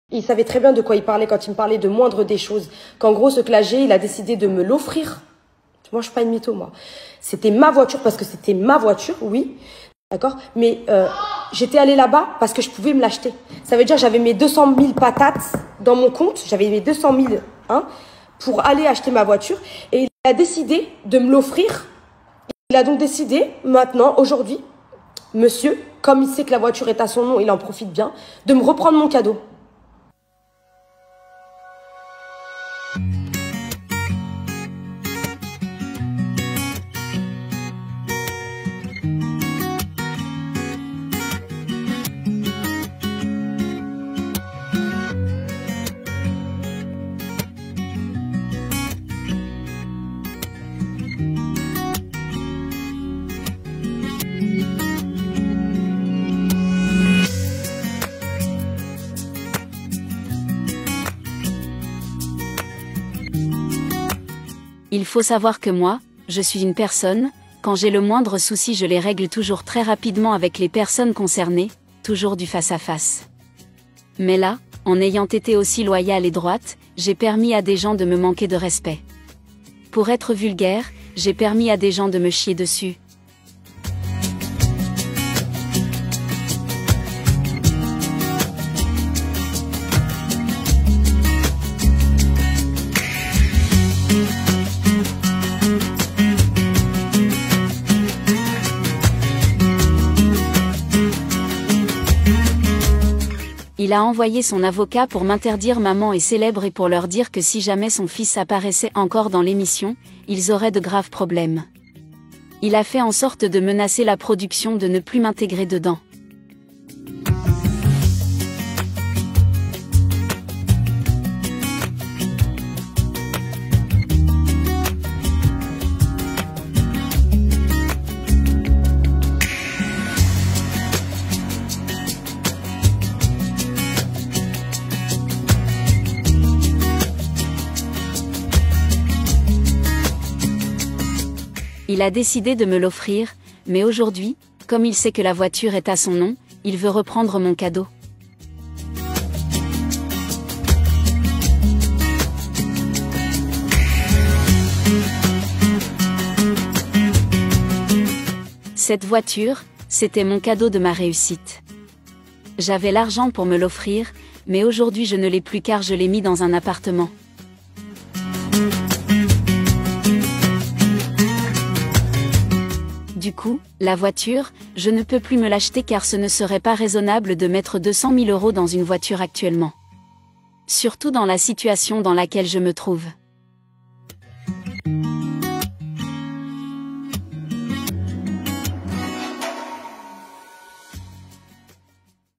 Il savait très bien de quoi il parlait quand il me parlait de moindre des choses. Qu'en gros, ce clagé, il a décidé de me l'offrir. Moi, je suis pas une mytho, moi. C'était ma voiture parce que c'était ma voiture, oui. D'accord? Mais j'étais allée là-bas parce que je pouvais me l'acheter. Ça veut dire que j'avais mes 200 000 patates dans mon compte. J'avais mes 200 000 pour aller acheter ma voiture. Et il a décidé de me l'offrir. Il a donc décidé, maintenant, aujourd'hui, monsieur, comme il sait que la voiture est à son nom, il en profite bien, de me reprendre mon cadeau. Il faut savoir que moi, je suis une personne, quand j'ai le moindre souci je les règle toujours très rapidement avec les personnes concernées, toujours du face-à-face. Mais là, en ayant été aussi loyale et droite, j'ai permis à des gens de me manquer de respect. Pour être vulgaire, j'ai permis à des gens de me chier dessus. Il a envoyé son avocat pour m'interdire Maman est célèbre et pour leur dire que si jamais son fils apparaissait encore dans l'émission, ils auraient de graves problèmes. Il a fait en sorte de menacer la production de ne plus m'intégrer dedans. Il a décidé de me l'offrir, mais aujourd'hui, comme il sait que la voiture est à son nom, il veut reprendre mon cadeau. Cette voiture, c'était mon cadeau de ma réussite. J'avais l'argent pour me l'offrir, mais aujourd'hui je ne l'ai plus car je l'ai mis dans un appartement. Du coup, la voiture, je ne peux plus me l'acheter car ce ne serait pas raisonnable de mettre 200 000 € dans une voiture actuellement. Surtout dans la situation dans laquelle je me trouve.